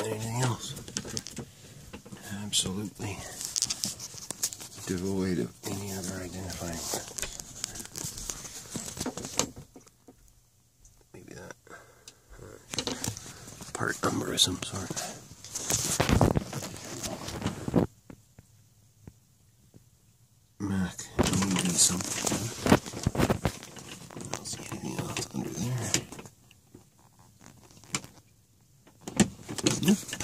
anything else. Absolutely devoid of any other identifying marks. Maybe that part number of some sort. MAC MEV something. I don't see anything else under there. Nope.